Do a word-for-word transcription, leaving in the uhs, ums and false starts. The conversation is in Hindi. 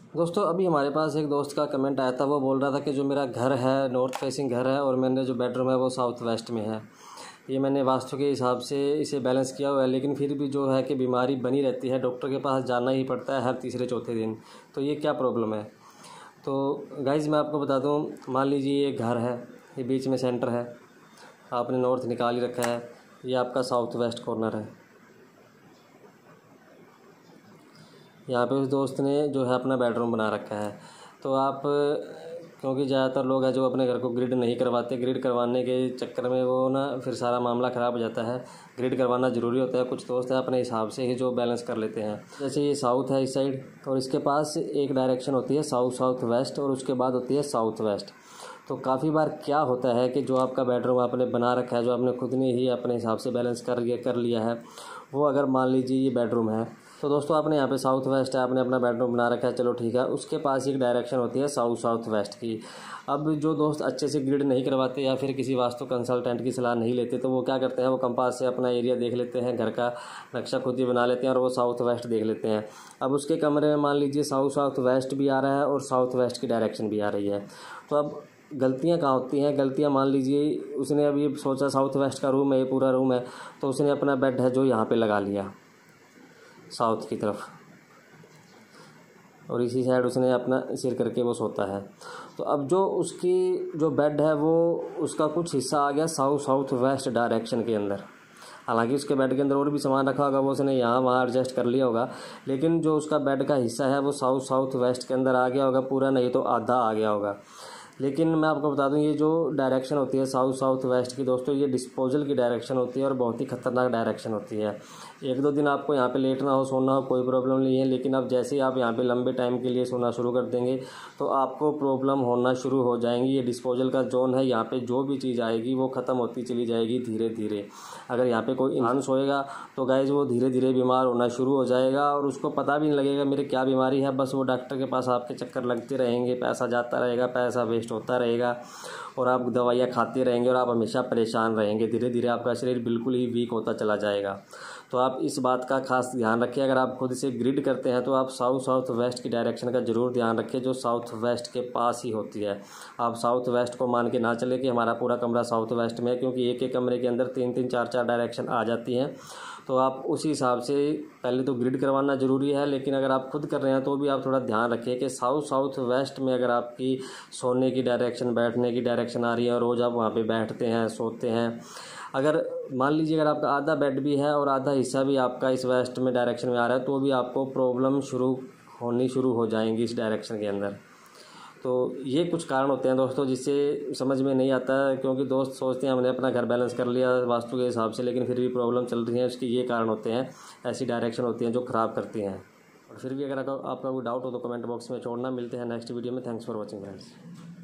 दोस्तों अभी हमारे पास एक दोस्त का कमेंट आया था, वो बोल रहा था कि जो मेरा घर है नॉर्थ फेसिंग घर है और मैंने जो बेडरूम है वो साउथ वेस्ट में है। ये मैंने वास्तु के हिसाब से इसे बैलेंस किया हुआ है, लेकिन फिर भी जो है कि बीमारी बनी रहती है, डॉक्टर के पास जाना ही पड़ता है हर तीसरे चौथे दिन। तो ये क्या प्रॉब्लम है? तो गाइज़ मैं आपको बता दूं, मान लीजिए ये घर है, ये बीच में सेंटर है, आपने नॉर्थ निकाल ही रखा है, ये आपका साउथ वेस्ट कॉर्नर है। यहाँ पे उस दोस्त ने जो है अपना बेडरूम बना रखा है। तो आप, क्योंकि ज़्यादातर लोग हैं जो अपने घर को ग्रिड नहीं करवाते, ग्रिड करवाने के चक्कर में वो ना फिर सारा मामला ख़राब हो जाता है। ग्रिड करवाना ज़रूरी होता है। कुछ दोस्त हैं अपने हिसाब से ही जो बैलेंस कर लेते हैं। जैसे ये साउथ है इस साइड, और इसके पास एक डायरेक्शन होती है साउथ साउथ वेस्ट, और उसके बाद होती है साउथ वेस्ट। तो काफ़ी बार क्या होता है कि जो आपका बेडरूम आपने बना रखा है, जो आपने खुद ने ही अपने हिसाब से बैलेंस कर कर लिया है, वो अगर मान लीजिए ये बेडरूम है, तो दोस्तों आपने यहाँ पे साउथ वेस्ट है, आपने अपना बेडरूम बना रखा है, चलो ठीक है। उसके पास एक डायरेक्शन होती है साउथ साउथ वेस्ट की। अब जो दोस्त अच्छे से ग्रिड नहीं करवाते या फिर किसी वास्तु कंसल्टेंट की सलाह नहीं लेते, तो वो क्या करते हैं, वो कंपास से अपना एरिया देख लेते हैं, घर का नक्शा खुद ही बना लेते हैं और वो साउथ वेस्ट देख लेते हैं। अब उसके कमरे में मान लीजिए साउथ साउथ वेस्ट भी आ रहा है और साउथ वेस्ट की डायरेक्शन भी आ रही है। तो अब गलतियाँ कहाँ होती हैं? गलतियाँ मान लीजिए उसने अभी सोचा साउथ वेस्ट का रूम है, ये पूरा रूम है, तो उसने अपना बेड है जो यहाँ पे लगा लिया साउथ की तरफ, और इसी साइड उसने अपना सिर करके वो सोता है। तो अब जो उसकी जो बेड है वो उसका कुछ हिस्सा आ गया साउथ साउथ वेस्ट डायरेक्शन के अंदर। हालांकि उसके बेड के अंदर और भी सामान रखा होगा, वो उसने यहाँ वहाँ एडजस्ट कर लिया होगा, लेकिन जो उसका बेड का हिस्सा है वो साउथ साउथ वेस्ट के अंदर आ गया होगा, पूरा नहीं तो आधा आ गया होगा। लेकिन मैं आपको बता दूं, ये जो डायरेक्शन होती है साउथ साउथ वेस्ट की दोस्तों, ये डिस्पोजल की डायरेक्शन होती है और बहुत ही ख़तरनाक डायरेक्शन होती है। एक दो दिन आपको यहाँ पे लेटना हो, सोना हो, कोई प्रॉब्लम नहीं है, लेकिन अब जैसे ही आप यहाँ पे लंबे टाइम के लिए सोना शुरू कर देंगे तो आपको प्रॉब्लम होना शुरू हो जाएंगी। ये डिस्पोजल का जोन है, यहाँ पे जो भी चीज़ आएगी वो ख़त्म होती चली जाएगी धीरे धीरे। अगर यहाँ पे कोई इंसान सोएगा तो गाइज वो धीरे धीरे बीमार होना शुरू हो जाएगा और उसको पता भी नहीं लगेगा मेरे क्या बीमारी है। बस वो डॉक्टर के पास आपके चक्कर लगते रहेंगे, पैसा जाता रहेगा, पैसा वेस्ट होता रहेगा और आप दवाइयाँ खाते रहेंगे और आप हमेशा परेशान रहेंगे। धीरे धीरे आपका शरीर बिल्कुल ही वीक होता चला जाएगा। तो आप इस बात का खास ध्यान रखिए। अगर आप खुद से ग्रिड करते हैं तो आप साउथ साउथ वेस्ट की डायरेक्शन का ज़रूर ध्यान रखिए, जो साउथ वेस्ट के पास ही होती है। आप साउथ वेस्ट को मान के ना चले कि हमारा पूरा कमरा साउथ वेस्ट में है, क्योंकि एक एक कमरे के अंदर तीन तीन चार चार डायरेक्शन आ जाती हैं। तो आप उसी हिसाब से पहले तो ग्रिड करवाना ज़रूरी है, लेकिन अगर आप खुद कर रहे हैं तो भी आप थोड़ा ध्यान रखिए कि साउथ साउथ वेस्ट में अगर आपकी सोने की डायरेक्शन, बैठने की डायरेक्शन आ रही है और रोज़ आप वहाँ पे बैठते हैं, सोते हैं, अगर मान लीजिए अगर आपका आधा बेड भी है और आधा हिस्सा भी आपका इस वेस्ट में डायरेक्शन में आ रहा है, तो भी आपको प्रॉब्लम शुरू होनी शुरू हो जाएंगी इस डायरेक्शन के अंदर। तो ये कुछ कारण होते हैं दोस्तों जिससे समझ में नहीं आता है, क्योंकि दोस्त सोचते हैं हमने अपना घर बैलेंस कर लिया वास्तु के हिसाब से, लेकिन फिर भी प्रॉब्लम चल रही है। उसके ये कारण होते हैं, ऐसी डायरेक्शन होती हैं जो ख़राब करती हैं। और फिर भी अगर आपका कोई डाउट हो तो कमेंट बॉक्स में छोड़ना। मिलते हैं नेक्स्ट वीडियो में। Thanks for watching friends.